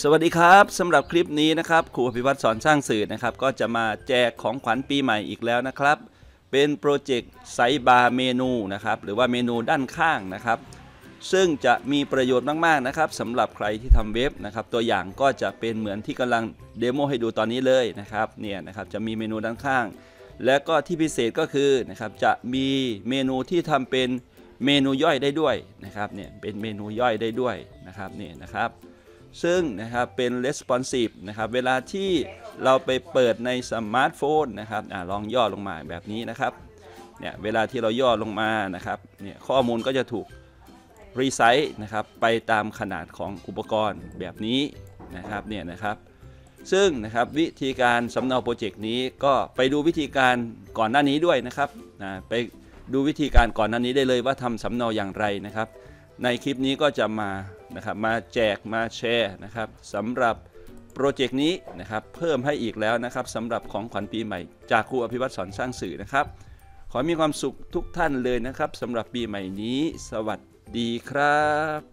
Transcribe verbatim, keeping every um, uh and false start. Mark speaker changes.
Speaker 1: สวัสดีครับสำหรับคลิปนี้นะครับครูอภิวัตรสอนสร้างสื่อนะครับก็จะมาแจกของขวัญปีใหม่อีกแล้วนะครับเป็นโปรเจกต์ไซส์บาร์เมนูนะครับหรือว่าเมนูด้านข้างนะครับซึ่งจะมีประโยชน์มากๆนะครับสำหรับใครที่ทำเว็บนะครับตัวอย่างก็จะเป็นเหมือนที่กำลังเดโมให้ดูตอนนี้เลยนะครับเนี่ยนะครับจะมีเมนูด้านข้างและก็ที่พิเศษก็คือนะครับจะมีเมนูที่ทำเป็นเมนูย่อยได้ด้วยนะครับเนี่ยเป็นเมนูย่อยได้ด้วยนะครับนี่นะครับซึ่งนะครับเป็น responsive นะครับเวลาที่เราไปเปิดในสมาร์ทโฟนนะครับอลองย่อลงมาแบบนี้นะครับเนี่ยเวลาที่เราย่อลงมานะครับเนี่ยข้อมูลก็จะถูกรีไซส์นะครับไปตามขนาดของอุปกรณ์แบบนี้นะครับเนี่ยนะครับซึ่งนะครับวิธีการสำเนาโปรเจกต์นี้ก็ไปดูวิธีการก่อนหน้านี้ด้วยนะครับนะไปดูวิธีการก่อนหน้านี้ได้เลยว่าทำสำเนาอย่างไรนะครับในคลิปนี้ก็จะมานะครับมาแจกมาแชร์นะครับสำหรับโปรเจกต์นี้นะครับเพิ่มให้อีกแล้วนะครับสำหรับของขวัญปีใหม่จากครูอภิวัตรสอนสร้างสื่อนะครับขอมีความสุขทุกท่านเลยนะครับสำหรับปีใหม่นี้สวัสดีครับ